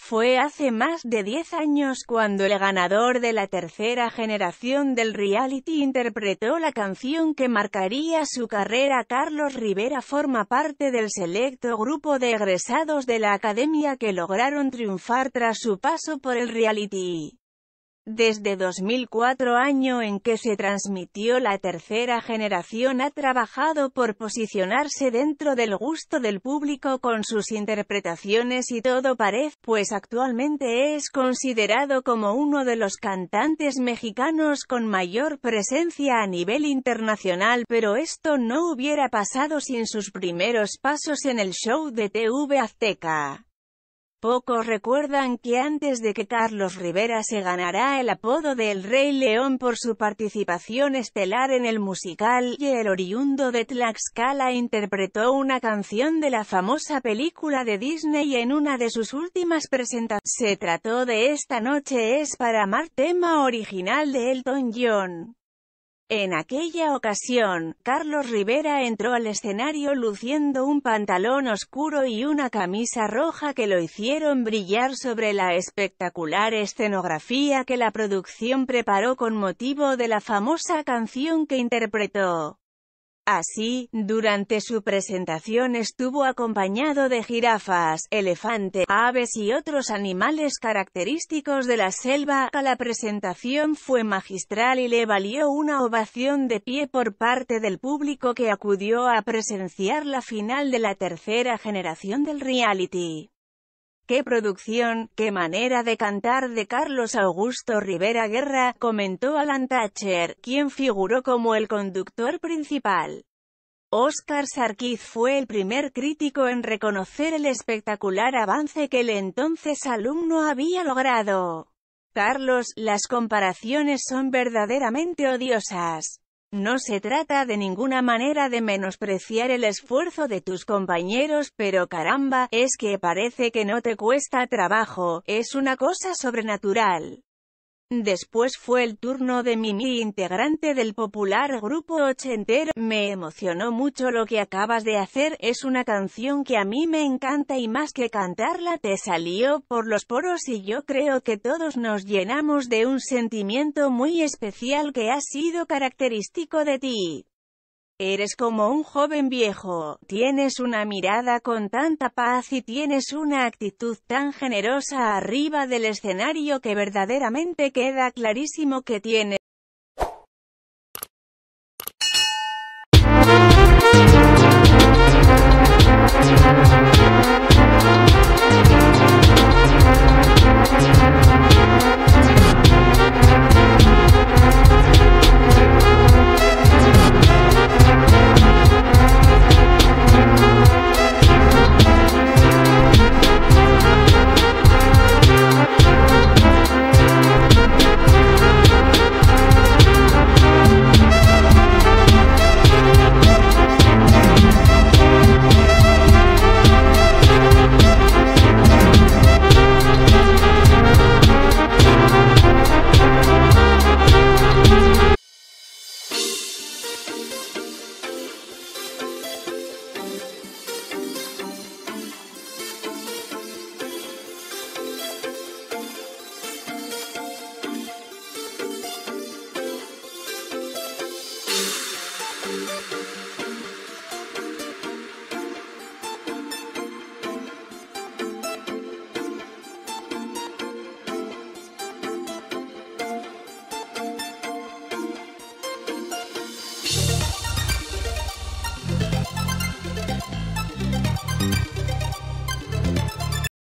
Fue hace más de 10 años cuando el ganador de la tercera generación del reality interpretó la canción que marcaría su carrera. Carlos Rivera forma parte del selecto grupo de egresados de la academia que lograron triunfar tras su paso por el reality. Desde 2004, año en que se transmitió la tercera generación, ha trabajado por posicionarse dentro del gusto del público con sus interpretaciones y todo parece, pues actualmente es considerado como uno de los cantantes mexicanos con mayor presencia a nivel internacional, pero esto no hubiera pasado sin sus primeros pasos en el show de TV Azteca. Pocos recuerdan que antes de que Carlos Rivera se ganara el apodo de El Rey León por su participación estelar en el musical, y el oriundo de Tlaxcala interpretó una canción de la famosa película de Disney en una de sus últimas presentaciones. Se trató de Esta noche es para amar, tema original de Elton John. En aquella ocasión, Carlos Rivera entró al escenario luciendo un pantalón oscuro y una camisa roja que lo hicieron brillar sobre la espectacular escenografía que la producción preparó con motivo de la famosa canción que interpretó. Así, durante su presentación estuvo acompañado de jirafas, elefantes, aves y otros animales característicos de la selva. La presentación fue magistral y le valió una ovación de pie por parte del público que acudió a presenciar la final de la tercera generación del reality. ¡Qué producción, qué manera de cantar de Carlos Augusto Rivera Guerra!, comentó Alan Thatcher, quien figuró como el conductor principal. Óscar Sarquiz fue el primer crítico en reconocer el espectacular avance que el entonces alumno había logrado. Carlos, las comparaciones son verdaderamente odiosas. No se trata de ninguna manera de menospreciar el esfuerzo de tus compañeros, pero caramba, es que parece que no te cuesta trabajo, es una cosa sobrenatural. Después fue el turno de Mimi, integrante del popular grupo ochentero. Me emocionó mucho lo que acabas de hacer, es una canción que a mí me encanta y más que cantarla te salió por los poros y yo creo que todos nos llenamos de un sentimiento muy especial que ha sido característico de ti. Eres como un joven viejo, tienes una mirada con tanta paz y tienes una actitud tan generosa arriba del escenario que verdaderamente queda clarísimo que tienes